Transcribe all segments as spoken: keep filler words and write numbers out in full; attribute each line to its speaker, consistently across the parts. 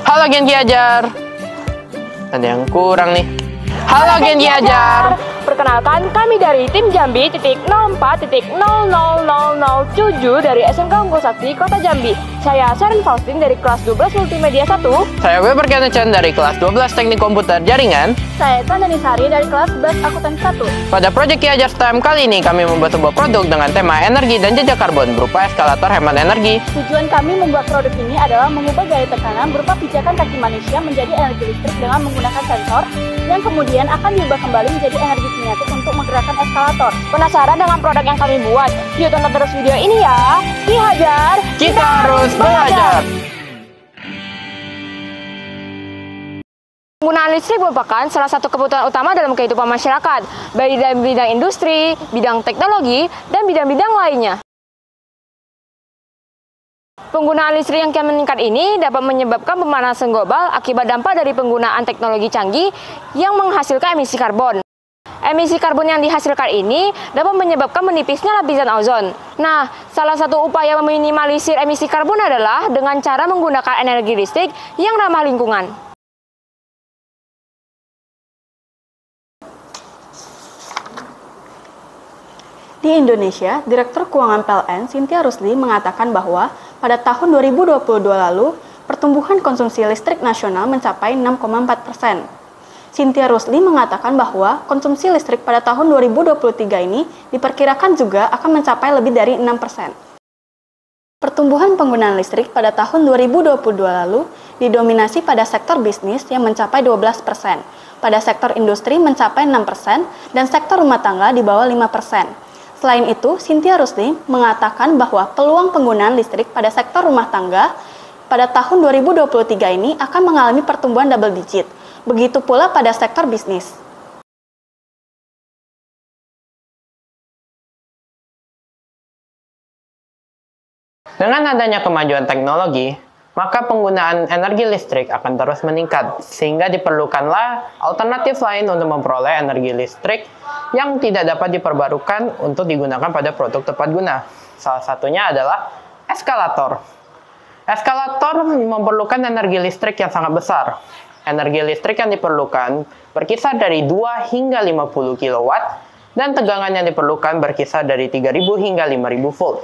Speaker 1: Halo Genki Ajar. Ada yang kurang nih. Halo Genki Ajar.
Speaker 2: Perkenalkan, kami dari tim Jambi titik nol empat titik nol nol nol nol tujuh dari S M K Unggul Sakti Kota Jambi. Saya Sharon Faustin dari kelas dua belas Multimedia satu.
Speaker 1: Saya Weber Kenechan dari kelas dua belas Teknik Komputer Jaringan.
Speaker 2: Saya Tandani Sari dari kelas sebelas Akuntansi satu.
Speaker 1: Pada proyek Ki Ajar S T M kali ini kami membuat sebuah produk dengan tema energi dan jejak karbon berupa eskalator hemat energi.
Speaker 2: Tujuan kami membuat produk ini adalah mengubah gaya tekanan berupa pijakan kaki manusia menjadi energi listrik dengan menggunakan sensor yang kemudian akan diubah kembali menjadi energi kinetik untuk menggerakkan eskalator. Penasaran dengan produk yang kami buat? Yuk tonton terus video ini ya. Ki Ajar,
Speaker 1: Kita harus belajar.
Speaker 2: Penggunaan listrik merupakan salah satu kebutuhan utama dalam kehidupan masyarakat, baik dalam bidang industri, bidang teknologi, dan bidang-bidang lainnya. Penggunaan listrik yang kian meningkat ini dapat menyebabkan pemanasan global akibat dampak dari penggunaan teknologi canggih yang menghasilkan emisi karbon. Emisi karbon yang dihasilkan ini dapat menyebabkan menipisnya lapisan ozon. Nah, salah satu upaya meminimalisir emisi karbon adalah dengan cara menggunakan energi listrik yang ramah lingkungan.
Speaker 3: Di Indonesia, Direktur Keuangan P L N Cynthia Rusli mengatakan bahwa pada tahun dua ribu dua puluh dua lalu, pertumbuhan konsumsi listrik nasional mencapai enam koma empat persen. Cynthia Rusli mengatakan bahwa konsumsi listrik pada tahun dua ribu dua puluh tiga ini diperkirakan juga akan mencapai lebih dari enam persen. Pertumbuhan penggunaan listrik pada tahun dua ribu dua puluh dua lalu didominasi pada sektor bisnis yang mencapai dua belas persen, pada sektor industri mencapai enam persen, dan sektor rumah tangga di bawah lima persen. Selain itu, Cynthia Rusli mengatakan bahwa peluang penggunaan listrik pada sektor rumah tangga pada tahun dua ribu dua puluh tiga ini akan mengalami pertumbuhan double digit. Begitu pula pada sektor bisnis.
Speaker 1: Dengan adanya kemajuan teknologi, maka penggunaan energi listrik akan terus meningkat, sehingga diperlukanlah alternatif lain untuk memperoleh energi listrik yang tidak dapat diperbarukan untuk digunakan pada produk tepat guna. Salah satunya adalah eskalator. Eskalator memerlukan energi listrik yang sangat besar. Energi listrik yang diperlukan berkisar dari dua hingga lima puluh kilowatt, dan tegangan yang diperlukan berkisar dari tiga ribu hingga lima ribu volt.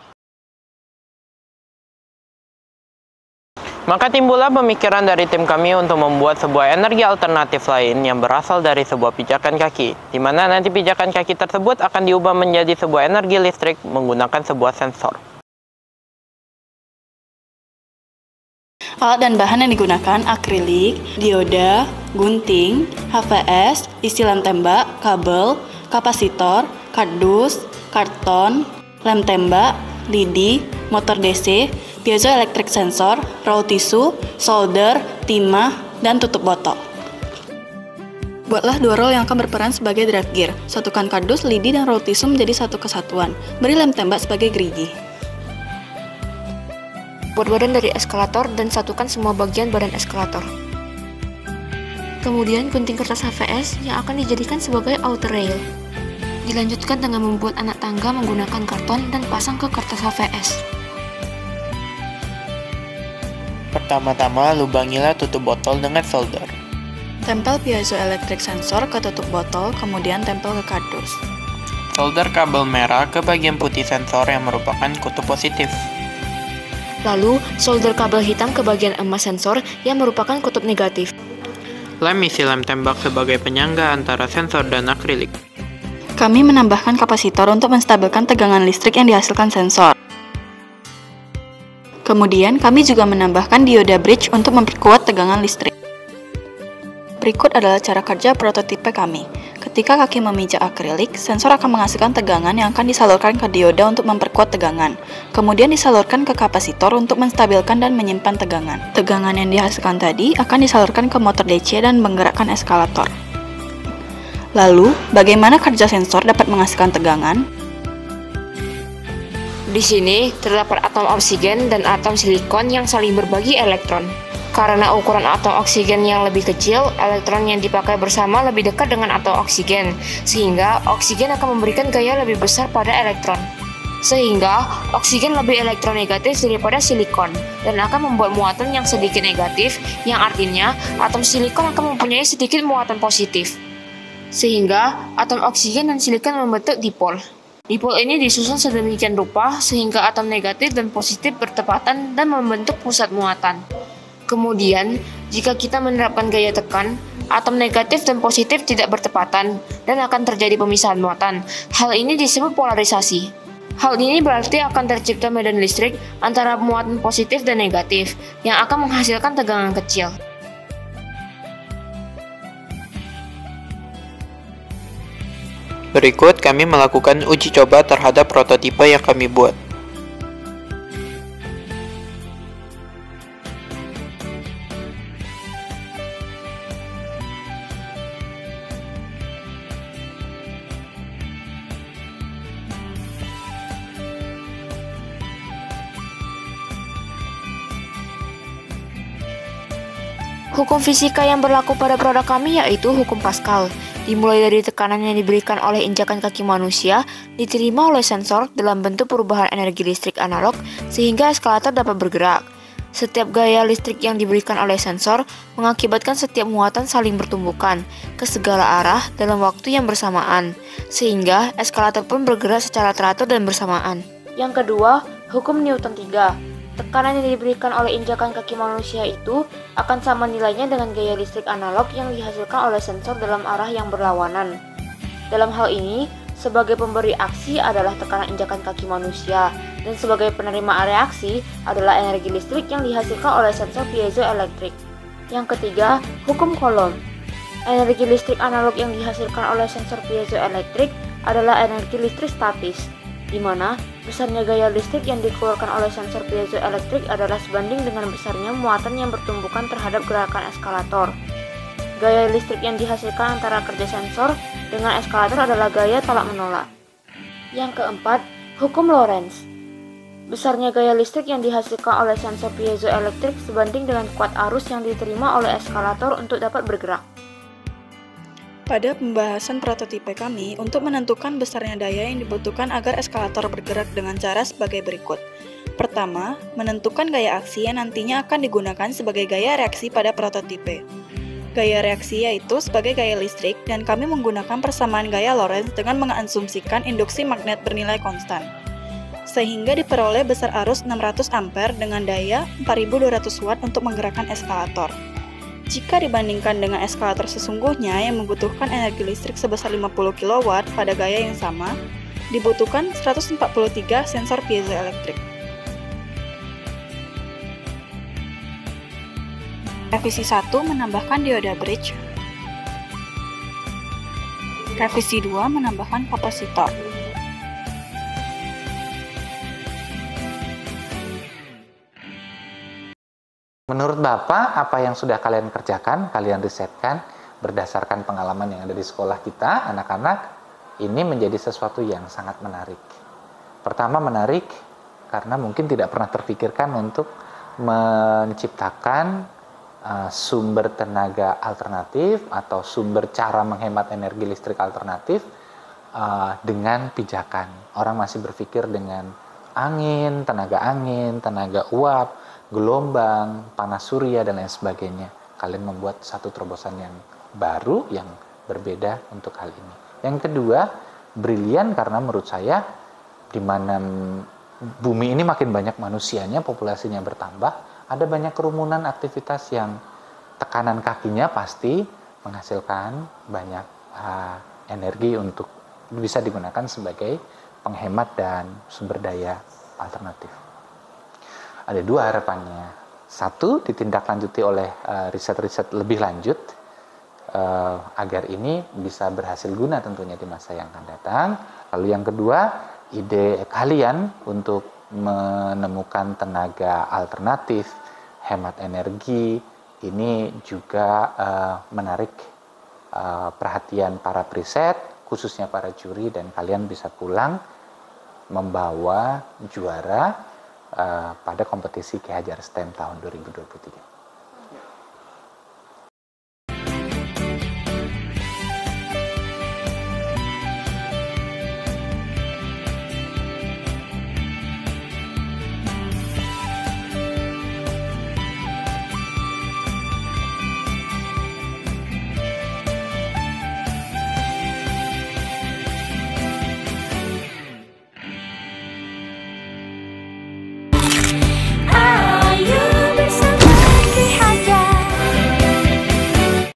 Speaker 1: Maka timbullah pemikiran dari tim kami untuk membuat sebuah energi alternatif lain yang berasal dari sebuah pijakan kaki, di mana nanti pijakan kaki tersebut akan diubah menjadi sebuah energi listrik menggunakan sebuah sensor.
Speaker 3: Alat dan bahan yang digunakan akrilik, dioda, gunting, H V S, isi lem tembak, kabel, kapasitor, kardus, karton, lem tembak, lidi, motor D C, piezoelectric sensor, raw tisu, solder, timah, dan tutup botol. Buatlah dua roll yang akan berperan sebagai drive gear. Satukan kardus, lidi, dan raw tisu menjadi satu kesatuan. Beri lem tembak sebagai gerigi.
Speaker 2: Buat badan dari eskalator dan satukan semua bagian badan eskalator. Kemudian gunting kertas H V S yang akan dijadikan sebagai outer rail. Dilanjutkan dengan membuat anak tangga menggunakan karton dan pasang ke kertas H V S.
Speaker 1: Pertama-tama lubangilah tutup botol dengan solder.
Speaker 3: Tempel piezoelectric sensor ke tutup botol, kemudian tempel ke kardus.
Speaker 1: Solder kabel merah ke bagian putih sensor yang merupakan kutub positif.
Speaker 2: Lalu, solder kabel hitam ke bagian emas sensor yang merupakan kutub negatif.
Speaker 1: Lem isi lem tembak sebagai penyangga antara sensor dan akrilik.
Speaker 3: Kami menambahkan kapasitor untuk menstabilkan tegangan listrik yang dihasilkan sensor. Kemudian, kami juga menambahkan dioda bridge untuk memperkuat tegangan listrik. Berikut adalah cara kerja prototipe kami. Ketika kaki memijak akrilik, sensor akan menghasilkan tegangan yang akan disalurkan ke dioda untuk memperkuat tegangan. Kemudian disalurkan ke kapasitor untuk menstabilkan dan menyimpan tegangan. Tegangan yang dihasilkan tadi akan disalurkan ke motor D C dan menggerakkan eskalator. Lalu, bagaimana kerja sensor dapat menghasilkan tegangan?
Speaker 2: Di sini terdapat atom oksigen dan atom silikon yang saling berbagi elektron. Karena ukuran atom oksigen yang lebih kecil, elektron yang dipakai bersama lebih dekat dengan atom oksigen, sehingga oksigen akan memberikan gaya lebih besar pada elektron. sehingga oksigen lebih elektronegatif daripada silikon dan akan membuat muatan yang sedikit negatif, yang artinya atom silikon akan mempunyai sedikit muatan positif. Sehingga atom oksigen dan silikon membentuk dipol. Dipol ini disusun sedemikian rupa sehingga atom negatif dan positif bertepatan dan membentuk pusat muatan. Kemudian, jika kita menerapkan gaya tekan, atom negatif dan positif tidak bertepatan dan akan terjadi pemisahan muatan. Hal ini disebut polarisasi. Hal ini berarti akan tercipta medan listrik antara muatan positif dan negatif yang akan menghasilkan tegangan kecil.
Speaker 1: Berikut kami melakukan uji coba terhadap prototipe yang kami buat.
Speaker 2: Hukum fisika yang berlaku pada produk kami yaitu hukum Pascal. Dimulai dari tekanan yang diberikan oleh injakan kaki manusia, diterima oleh sensor dalam bentuk perubahan energi listrik analog sehingga eskalator dapat bergerak. Setiap gaya listrik yang diberikan oleh sensor mengakibatkan setiap muatan saling bertumbukan ke segala arah dalam waktu yang bersamaan, sehingga eskalator pun bergerak secara teratur dan bersamaan. Yang kedua, hukum Newton tiga. Tekanan yang diberikan oleh injakan kaki manusia itu akan sama nilainya dengan gaya listrik analog yang dihasilkan oleh sensor dalam arah yang berlawanan. Dalam hal ini, sebagai pemberi aksi adalah tekanan injakan kaki manusia, dan sebagai penerima reaksi adalah energi listrik yang dihasilkan oleh sensor piezoelektrik. Yang ketiga, hukum Coulomb. Energi listrik analog yang dihasilkan oleh sensor piezoelektrik adalah energi listrik statis, di mana besarnya gaya listrik yang dikeluarkan oleh sensor piezoelektrik adalah sebanding dengan besarnya muatan yang bertumbukan terhadap gerakan eskalator. Gaya listrik yang dihasilkan antara kerja sensor dengan eskalator adalah gaya tolak menolak. Yang keempat, hukum Lorentz. Besarnya gaya listrik yang dihasilkan oleh sensor piezoelektrik sebanding dengan kuat arus yang diterima oleh eskalator untuk dapat bergerak.
Speaker 3: Pada pembahasan prototipe kami, untuk menentukan besarnya daya yang dibutuhkan agar eskalator bergerak dengan cara sebagai berikut. Pertama, menentukan gaya aksi yang nantinya akan digunakan sebagai gaya reaksi pada prototipe. Gaya reaksi yaitu sebagai gaya listrik, dan kami menggunakan persamaan gaya Lorentz dengan mengasumsikan induksi magnet bernilai konstan. Sehingga diperoleh besar arus enam ratus ampere dengan daya empat ribu dua ratus watt untuk menggerakkan eskalator. Jika dibandingkan dengan eskalator sesungguhnya yang membutuhkan energi listrik sebesar lima puluh kilowatt pada gaya yang sama, dibutuhkan seratus empat puluh tiga sensor piezoelektrik. Revisi satu menambahkan dioda bridge. Revisi dua menambahkan kapasitor.
Speaker 4: Menurut Bapak, apa yang sudah kalian kerjakan, kalian risetkan berdasarkan pengalaman yang ada di sekolah kita, anak-anak, ini menjadi sesuatu yang sangat menarik. Pertama menarik karena mungkin tidak pernah terpikirkan untuk menciptakan uh, sumber tenaga alternatif atau sumber cara menghemat energi listrik alternatif uh, dengan pijakan. Orang masih berpikir dengan angin, tenaga angin, tenaga uap, gelombang, panas surya, dan lain sebagainya. Kalian membuat satu terobosan yang baru, yang berbeda untuk hal ini. Yang kedua, brilian karena menurut saya, di mana bumi ini makin banyak manusianya, populasinya bertambah, ada banyak kerumunan aktivitas yang tekanan kakinya pasti menghasilkan banyak uh, energi untuk bisa digunakan sebagai penghemat dan sumber daya alternatif. Ada dua harapannya. Satu, ditindaklanjuti oleh uh, riset-riset lebih lanjut uh, agar ini bisa berhasil guna tentunya di masa yang akan datang. Lalu yang kedua, ide kalian untuk menemukan tenaga alternatif, hemat energi, ini juga uh, menarik uh, perhatian para periset, khususnya para juri, dan kalian bisa pulang membawa juara Uh, pada kompetisi Ki Hajar STEM tahun dua ribu dua puluh tiga.